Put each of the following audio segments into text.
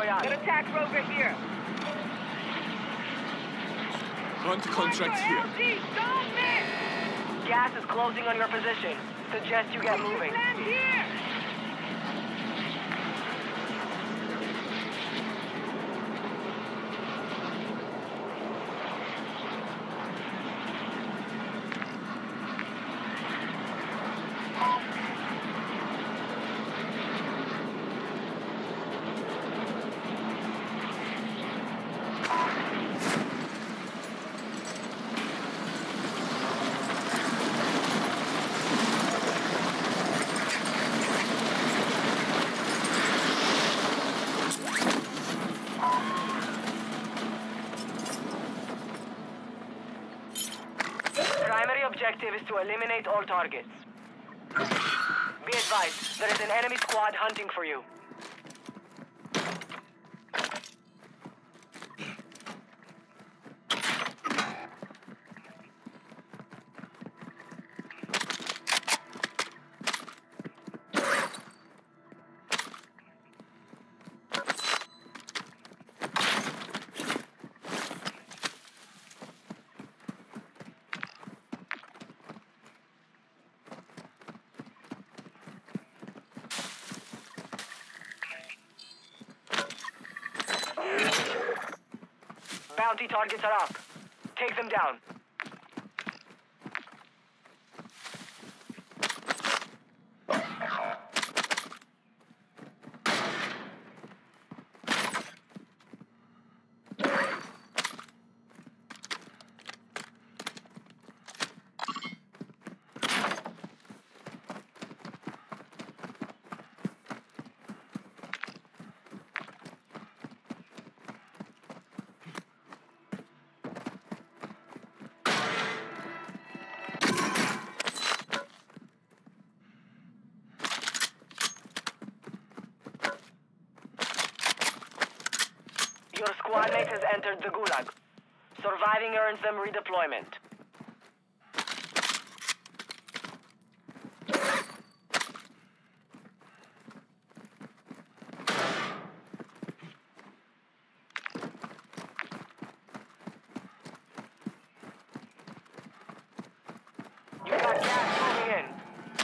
Royale. An attack rover here. Hunt contract here. LG, don't miss! Gas is closing on your position. Suggest you get moving. Land here! Primary objective is to eliminate all targets. Be advised, there is an enemy squad hunting for you. Bounty targets are up. Take them down. Your squad mate has entered the Gulag. Surviving earns them redeployment. You got gas moving in.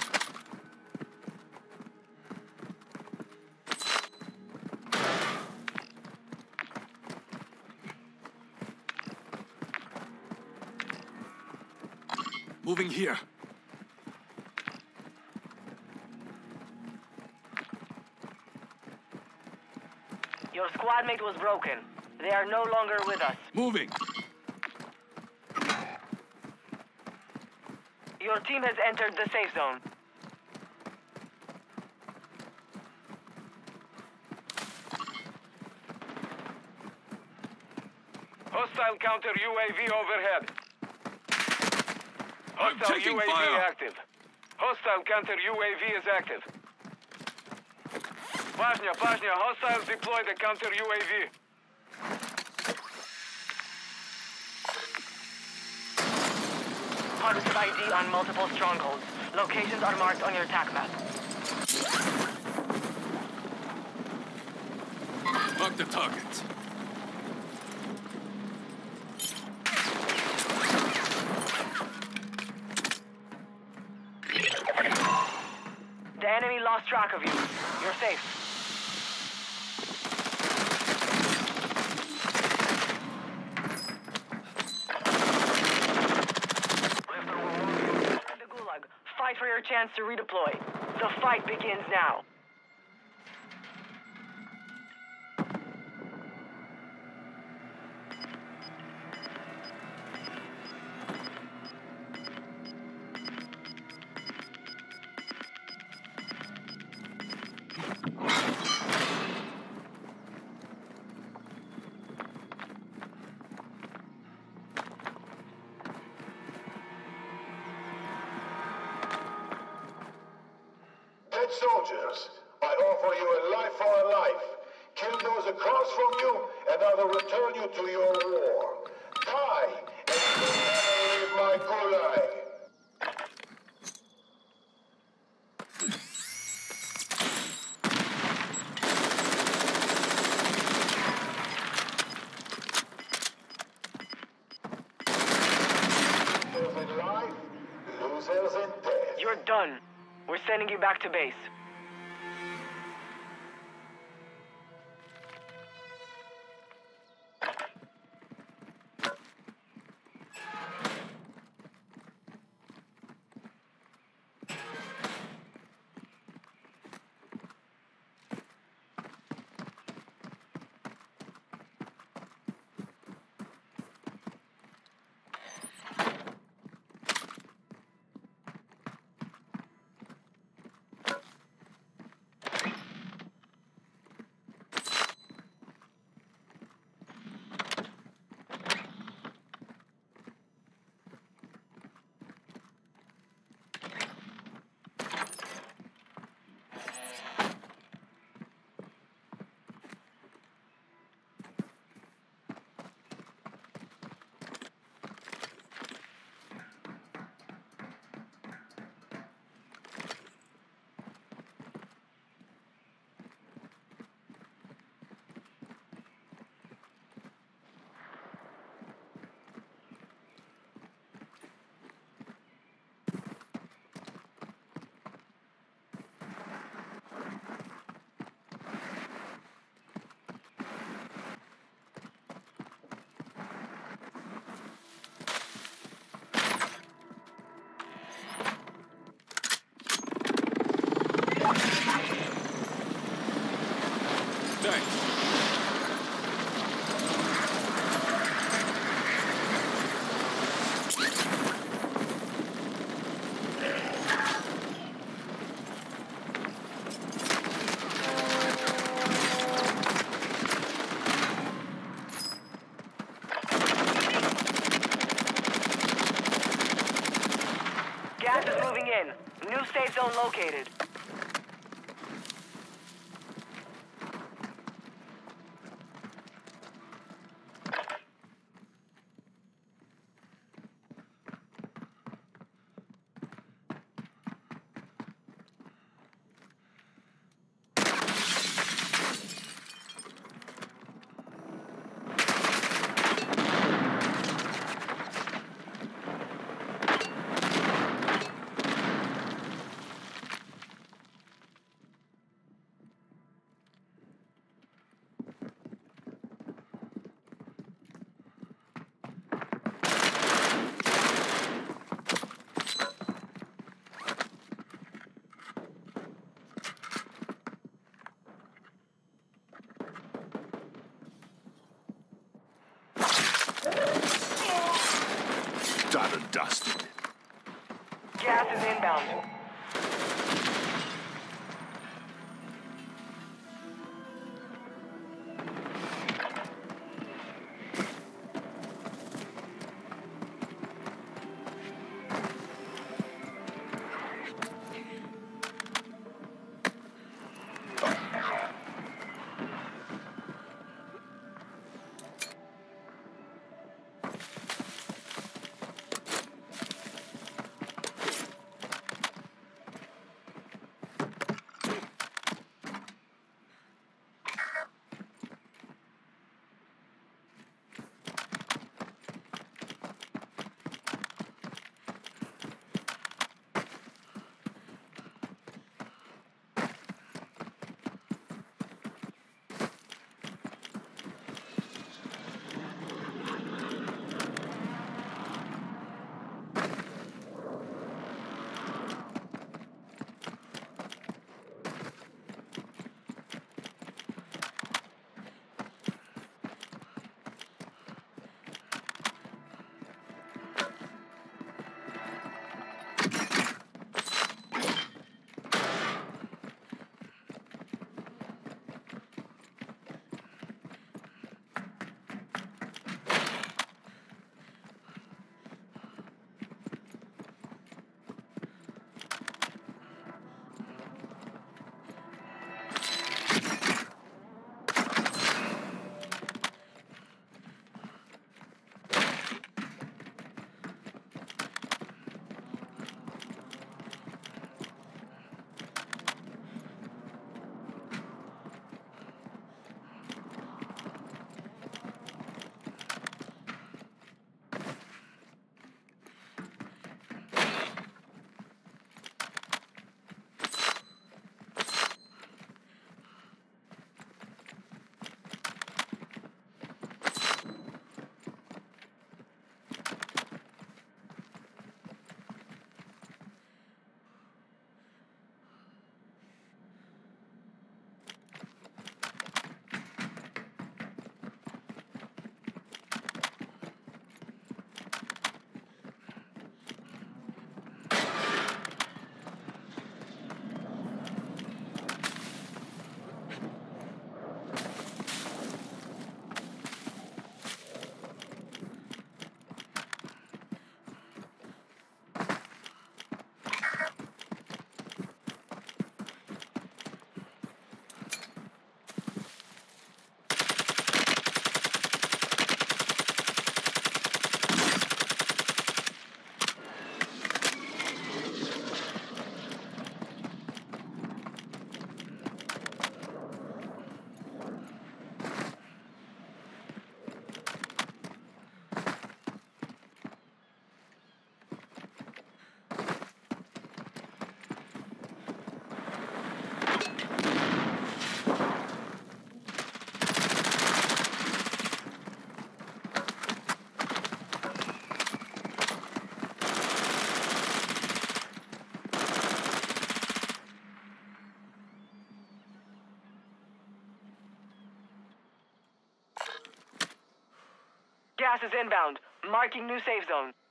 Moving here. Your squad mate was broken. They are no longer with us. Moving. Your team has entered the safe zone. Hostile counter UAV overhead. I'm Hostile taking UAV fire. active. Hostile counter UAV is active. Pajnia, hostiles deploy the counter UAV. Positive ID on multiple strongholds. Locations are marked on your attack map. Mark the target. The enemy lost track of you. You're safe. The Gulag. Fight for your chance to redeploy. The fight begins now. Dead soldiers, I offer you a life for a life. Kill those across from you, and I will return you to your war. Die, and you will never leave my gulag. sending you back to base. Thanks. Gas is moving in. New safe zone located. Done and dusted. Gas is inbound. Gas is inbound. Marking new safe zone.